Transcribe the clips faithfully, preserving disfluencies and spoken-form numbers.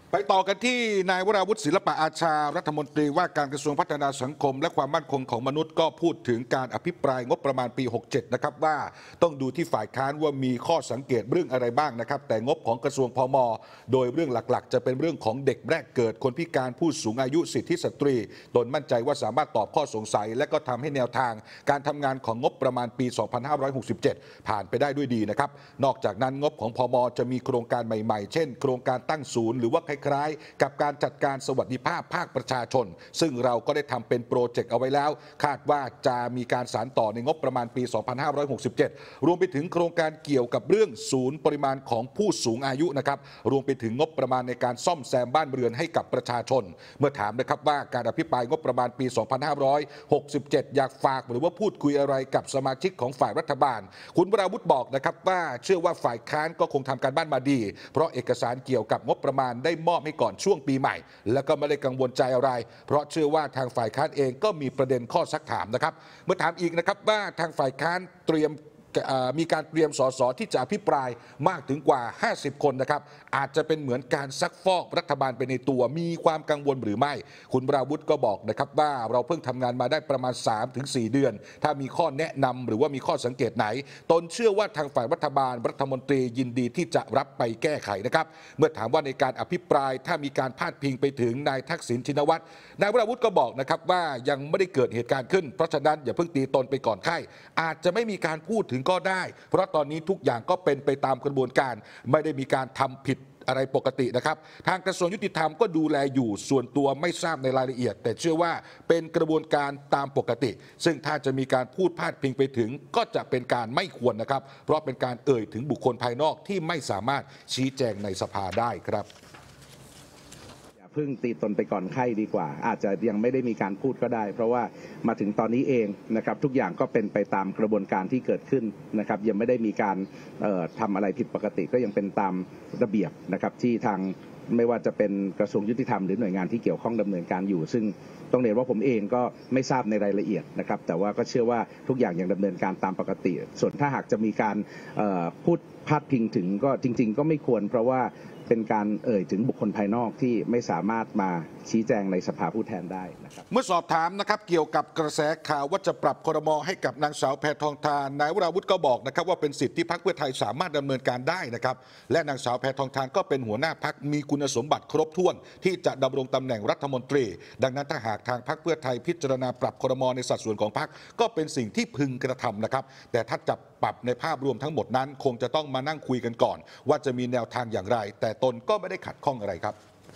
ไปต่อกันที่นายวราวุฒิศิลปะอาชารัฐมนตรีว่าการกระทรวงพัฒนาสังคมและความมั่นคงของมนุษย์ก็พูดถึงการอภิปรายงบประมาณปีหกเจ็ดนะครับว่าต้องดูที่ฝ่ายค้านว่ามีข้อสังเกตเรื่องอะไรบ้างนะครับแต่งบของกระทรวงพม.โดยเรื่องหลักๆจะเป็นเรื่องของเด็กแรกเกิดคนพิการผู้สูงอายุสิทธิสตรีตนมั่นใจว่าสามารถตอบข้อสงสัยและก็ทำให้แนวทางการทำงานของงบประมาณปีสองพันห้าร้อยหกสิบเจ็ดผ่านไปได้ด้วยดีนะครับนอกจากนั้นงบของพม.จะมีโครงการใหม่ๆเช่นโครงการตั้งศูนย์หรือว่าคล้ายๆกับการจัดการสวัสดิภาพภาคประชาชนซึ่งเราก็ได้ทำเป็นโปรเจกต์เอาไว้แล้วคาดว่าจะมีการสานต่อในงบประมาณปีสองพันห้าร้อยหกสิบเจ็ดรวมไปถึงโครงการเกี่ยวกับเรื่องศูนย์ปริมาณของผู้สูงอายุนะครับรวมไปถึงงบประมาณในการซ่อมแซมบ้านเรือนให้กับประชาชนเมื่อถามนะครับว่าการอภิปรายงบประมาณปีสองพันห้าร้อยหกสิบเจ็ดอยากฝากหรือว่าพูดคุยอะไรกับสมาชิกของฝ่ายรัฐบาลคุณวราวุฒิบอกนะครับว่าเชื่อว่าฝ่ายค้านก็คงทำการบ้านมาดีเพราะเอกสารเกี่ยวกับงบประมาณได้มอบให้ก่อนช่วงปีใหม่แล้วก็ไม่ได้กังวลใจอะไรเพราะเชื่อว่าทางฝ่ายค้านเองก็มีประเด็นข้อซักถามนะครับเมื่อถามอีกนะครับว่าทางฝ่ายค้านเตรียมมีการเตรียมสสที่จะอภิปรายมากถึงกว่าห้าสิบคนนะครับอาจจะเป็นเหมือนการซักฟอกรัฐบาลไปในตัวมีความกังวลหรือไม่คุณวราวุฒิก็บอกนะครับว่าเราเพิ่งทำงานมาได้ประมาณ สามถึงสี่ เดือนถ้ามีข้อแนะนำหรือว่ามีข้อสังเกตไหนตนเชื่อว่าทางฝ่ายรัฐบาลรัฐมนตรียินดีที่จะรับไปแก้ไขนะครับเมื่อถามว่าในการอภิปรายถ้ามีการพาดพิงไปถึงนายทักษิณชินวัตรนายวราวุฒิก็บอกนะครับว่ายังไม่ได้เกิดเหตุการณ์ขึ้นเพราะฉะนั้นอย่าเพิ่งตีตนไปก่อนไข้อาจจะไม่มีการพูดถึงก็ได้เพราะตอนนี้ทุกอย่างก็เป็นไปตามกระบวนการไม่ได้มีการทำผิดอะไรปกตินะครับทางกระทรวงยุติธรรมก็ดูแลอยู่ส่วนตัวไม่ทราบในรายละเอียดแต่เชื่อว่าเป็นกระบวนการตามปกติซึ่งถ้าจะมีการพูดพาดพิงไปถึงก็จะเป็นการไม่ควรนะครับเพราะเป็นการเอ่ยถึงบุคคลภายนอกที่ไม่สามารถชี้แจงในสภาได้ครับพึ่งตีตนไปก่อนไข้ดีกว่าอาจจะยังไม่ได้มีการพูดก็ได้เพราะว่ามาถึงตอนนี้เองนะครับทุกอย่างก็เป็นไปตามกระบวนการที่เกิดขึ้นนะครับยังไม่ได้มีการทำอะไรผิดปกติก็ยังเป็นตามระเบียบนะครับที่ทางไม่ว่าจะเป็นกระทรวงยุติธรรมหรือหน่วยงานที่เกี่ยวข้องดำเนินการอยู่ซึ่งต้องเรียนว่าผมเองก็ไม่ทราบในรายละเอียดนะครับแต่ว่าก็เชื่อว่าทุกอย่างยังดำเนินการตามปกติส่วนถ้าหากจะมีการพูดพาดพิงถึงก็จริงๆก็ไม่ควรเพราะว่าเป็นการเอ่ยถึงบุคคลภายนอกที่ไม่สามารถมาชี้แจงในสภาผู้แทนได้นะครับเมื่อสอบถามนะครับเกี่ยวกับกระแสข่าวว่าจะปรับครม.ให้กับนางสาวแพทองธารนายวราวุฒิก็บอกนะครับว่าเป็นสิทธิที่พรรคเพื่อไทยสามารถดำเนินการได้นะครับและนางสาวแพทองธารก็เป็นหัวหน้าพรรคมีคุณสมบัติครบถ้วนที่จะดำรงตำแหน่งรัฐมนตรีดังนั้นถ้าหากทางพรรคเพื่อไทยพิจารณาปรับครม.ในสัดส่วนของพรรคก็เป็นสิ่งที่พึงกระทำนะครับแต่ถ้าจับปรับในภาพรวมทั้งหมดนั้นคงจะต้องมานั่งคุยกันก่อนว่าจะมีแนวทางอย่างไรแต่ตนก็ไม่ได้ขัดข้องอะไรครับ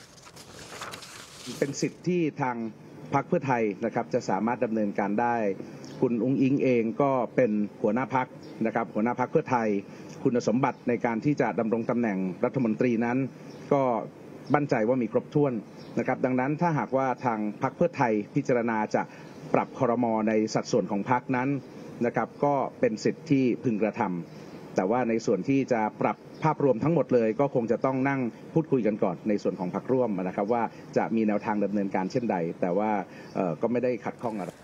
เป็นสิทธิ์ที่ทางพรรคเพื่อไทยนะครับจะสามารถดำเนินการได้คุณอุ้งอิงเองก็เป็นหัวหน้าพรรคนะครับหัวหน้าพรรคเพื่อไทยคุณสมบัติในการที่จะดำรงตำแหน่งรัฐมนตรีนั้นก็มั่นใจว่ามีครบถ้วนนะครับดังนั้นถ้าหากว่าทางพรรคเพื่อไทยพิจารณาจะปรับครม.ในสัดส่วนของพรรคนั้นนะครับก็เป็นสิทธิ์ที่พึงกระทำแต่ว่าในส่วนที่จะปรับภาพรวมทั้งหมดเลยก็คงจะต้องนั่งพูดคุยกันก่อนในส่วนของพรรคร่วมนะครับว่าจะมีแนวทางดำเนินการเช่นใดแต่ว่าก็ไม่ได้ขัดข้องอะไร